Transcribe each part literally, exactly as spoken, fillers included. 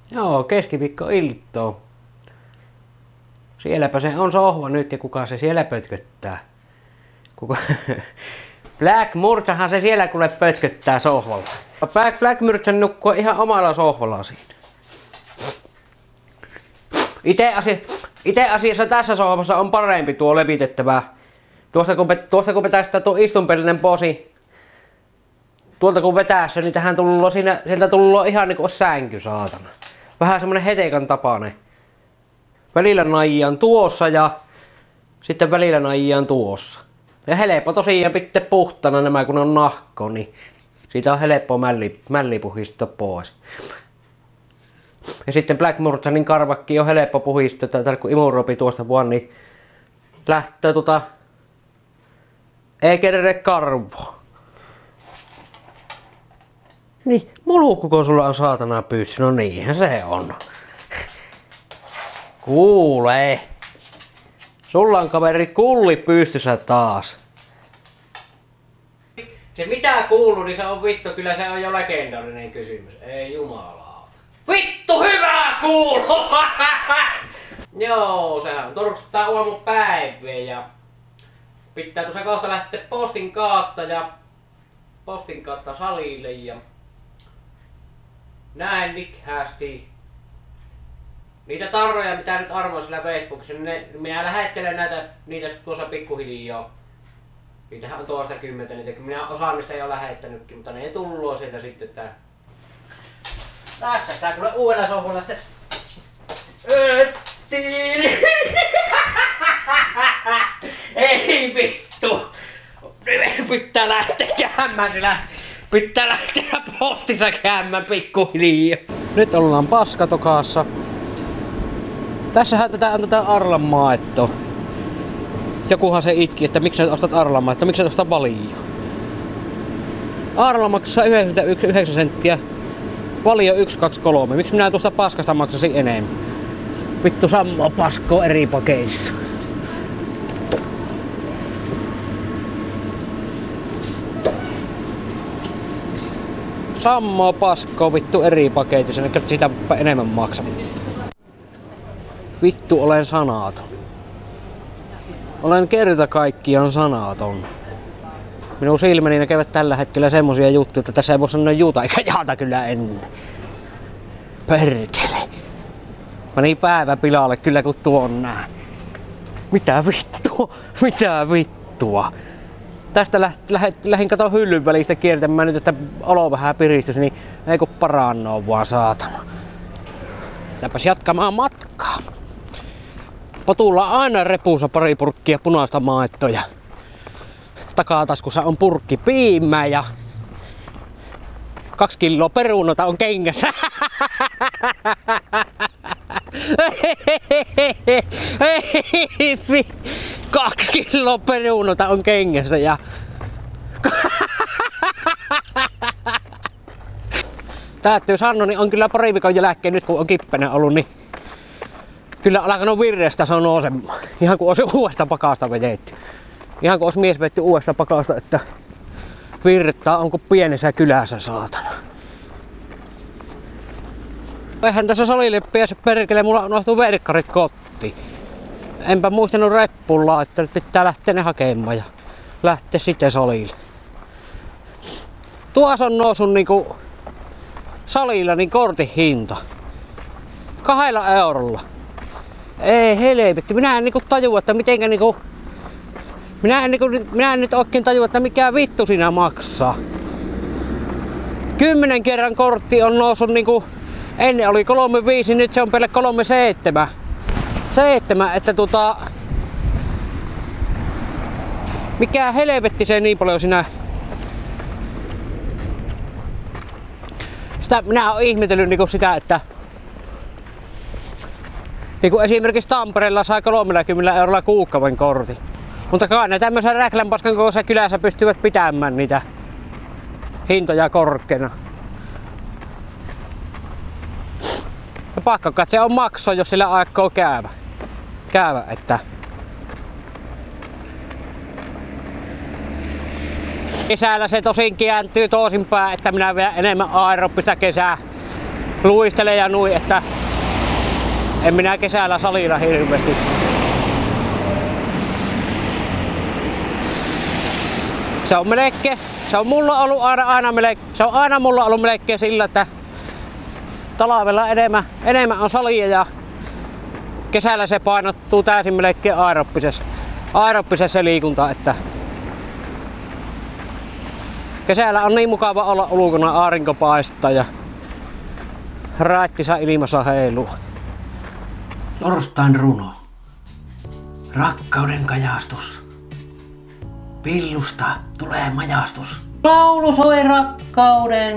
Joo, keskiviikkoiltaa. Sielläpä se on sohva nyt ja kuka se siellä pötköttää. Kuka... Black Murtsahan se siellä kuule pötköttää sohvalla. Black, Black Murtsan nukkuu ihan omalla sohvalla siinä. Ite, asia, ite asiassa tässä sohvassa on parempi tuo levitettävä. Tuosta kun, tuosta kun vetää sitä tuo istunpellinen posi. Tuolta kun vetää se, niin tähän tullut siinä, sieltä tullut ihan niinku sänky saatana. Vähän semmonen hetekan tapainen. Välillä naijaan tuossa ja sitten välillä naijaan tuossa. Ja helppo tosiaan pitää puhtana nämä kun on nahko, niin siitä on helppo mälli, mälli puhistaa pois. Ja sitten Black Murtsanin karvakki on helppo puhistaa, tai kun imuropi tuosta vaan, niin lähtee tota... Ei kerre karvoa. Niin, mulukkuko sulla on saatana pyssy? No niinhän se on. Kuulee. Sulla on kaveri kulli pystyssä taas. Se mitä kuuluu, niin se on vittu, kyllä se on jo legendaarinen kysymys. Ei jumalauta. Vittu hyvää kuuluu! Joo, sehän on torstuttaa aamupäivää ja pitää tuossa kohta lähteä postin kautta ja postin kautta salille ja näin nikhästi. Niitä tarroja mitä nyt arvoin sillä Facebookissa, niin ne, minä lähettelen näitä niitä tuossa pikkuhiljaa. Niitähän on tuosta kymmentä niitä, minä osaan niistä jo lähettänytkin, mutta ne ei tullut sieltä sitten tää. Tässä tää kuule uudella sohvalla sitten. Ei vittu! Nyt pitää lähteä käymään sillä. Pitää lähteä postissa käymään pikkuhiljaa. Nyt ollaan paskatokaassa. Tässähän tätä on tätä Arlan maettoa. Jokuhan se itki, että miksi sä ostat Arlan maettoa, miksi sä ostat Valio. Arla maksaa yhdeksänkymmentäyhdeksän senttiä. Valio yksi kaksi kolme. Miksi minä tuosta paskasta maksasin enemmän? Vittu sammaa paskoa eri pakeissa. Sammaa paskoa vittu eri paketissa, niin sitä enemmän maksaa. Vittu olen sanaton. Olen kerta kaikkiaan sanaton. Minun silmäni näkevät tällä hetkellä semmosia juttuja, että tässä ei voi sanoa juuta eikä jaata kyllä ennen. Perkele. Mä niin päivä pilalle kyllä kun tuon nää. Mitä vittua? Mitä vittua? Tästä läht, läht, lähdin kato hyllyn välistä kiertämään nyt, että olo vähän piristys, niin ei kun parannoo vaan saatana. Läpäs jatkamaan matkaa. Potulla on aina repuussa pari purkkia punaista maettoja. Takataskussa on purkki piimää ja kaksi kiloa perunota on kengässä. Kaksi kiloa perunota on kengässä ja täytyy sanoa, niin on kyllä pari viikon jälkeen nyt kun on kippänä ollut, niin kyllä alkanut virrestä se on nousemaan. Ihan kuin olisi uudesta pakasta vedetty. Ihan kuin olisi mies vedetty uudesta pakasta, että virrettaa on kuin pienessä kylässä saatana. Eihän tässä salille pääse perkele, mulla unohtuu verkkarit kotiin. Enpä muistanut reppulla, että nyt pitää lähteä ne hakemaan ja lähteä sitten salille. Tuossa on noussut niinku salilla niin kortin hinta. Kahdella eurolla. Ei helvetti, minä en niinku tajua, että mitenkä niinku... Minä en, niinku, minä en nyt oikein tajua, että mikä vittu siinä maksaa. Kymmenen kerran kortti on noussut niinku... Ennen oli kolme viisi, nyt se on pelä kolme seitsemän. Seitsemän, että tota... Mikä helvetti se niin paljon sinä... Sitä minä oon ihmetellyt niinku sitä, että... Niinku esimerkiksi Tampereella sai kolmekymmentä eurolla kuukkauden kortin. Mutta kai ne tämmöisen räklänpaskan kokoisessa kylässä pystyvät pitämään niitä hintoja korkeana. Ja pakko kai se on maksaa, jos sillä aikoo käyvä. Käyvä, että... Kesällä se tosin kääntyy toisinpäin, että minä vielä enemmän aeroppista kesää. luistelee ja nui, että en minä kesällä salilla hirveästi. Se on melkein, se on mulla ollut aina, aina melkein, se on aina mulla ollut melkein sillä, että talvella enemmän, enemmän on salia ja kesällä se painottuu täysin melkein aerobisessa, aerobisessa liikunta, että kesällä on niin mukava olla ulkona, aurinko paistaa ja raittisa ilmassa heiluu. Torstain runo. Rakkauden kajastus. Pillusta tulee majastus. Laulu soi rakkauden.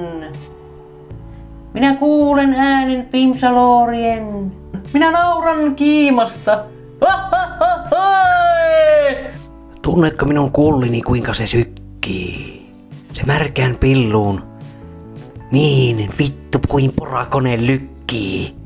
Minä kuulen äänen pimsaloorien. Minä nauran kiimasta. Tunnetko minun kullini kuinka se sykkii? Se märkään pilluun. Niin vittu kuin porakone lykkii.